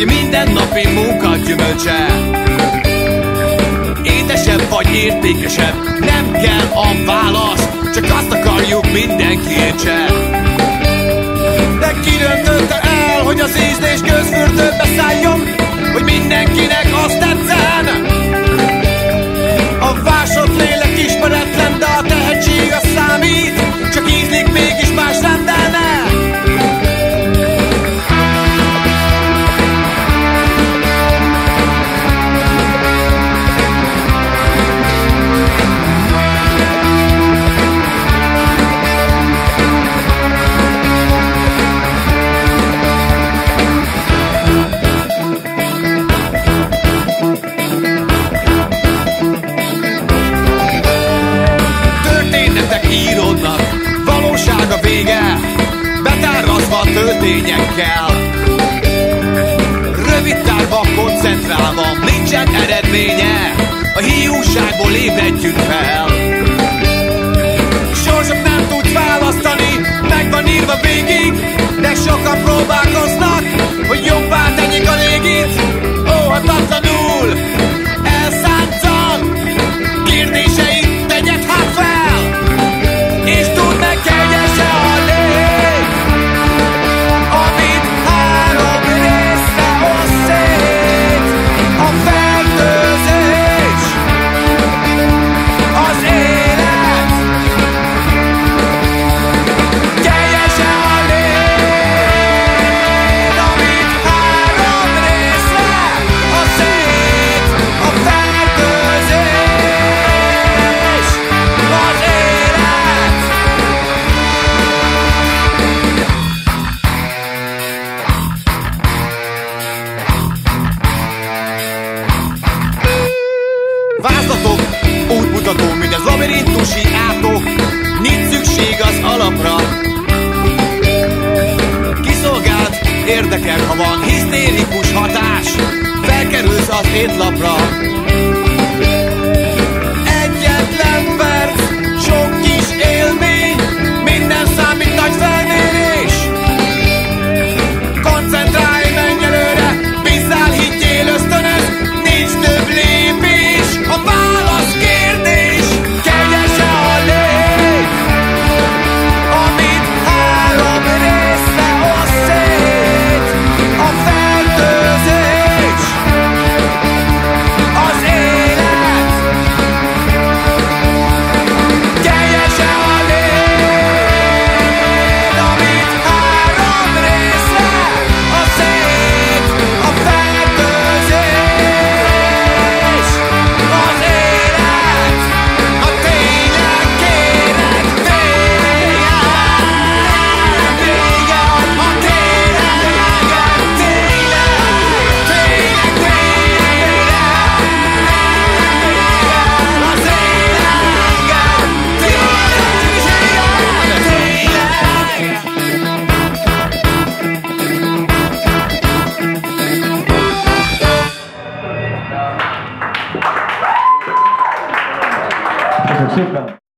hogy mindennapi munka gyümölcse. Édesebb vagy értékesebb, nem kell a válasz, csak azt akarjuk, mindenki értse. De ki döntötte el, hogy az ízlés közfürdőbe szálljon, hogy mindenkinek azt tetszen? A vásott lélek ismeretlen, de a tehetség az számít, csak ízlik mégis más rendelne. Íródnak, valóság a vége, betárazva töltényekkel. Rövid távban koncentrálva, nincsen eredménye, a hiúságból ébredjünk fel. Sorsot nem tudsz választani, meg van írva végig, de sokan próbálkoznak, hogy jobbá tegyik a régit. Óhatatlanul, elszántszan, kérdéseit tegyed hát fel. És tudd meg, kegyes-e a lég, amit három részre oszt szét. A fertőzés, az élet. Kegyes-e a lég, amit három részre oszt szét. A fertőzés, az élet. Vázlatok, útmutató, mint az labirintusi átok, nincs szükség az alapra. Kiszolgált, érdekel, ha van hisztérikus hatás, felkerülsz az étlapra. Egyetlen perc, sok kis élmény, minden számít, nagy felmérés. Koncentrálj, menj előre, bízzál, higgyél, ösztönöz, nincs több lépés, a válasz kérdés. Kegyes-e a lég, amit három részre oszt szét. A fertőzés, az élet. Kegyes-e a lég, amit három részre oszt szét. A fertőzés, az élet. A tényleg kérek téged, a tényleg Köszönöm szépen!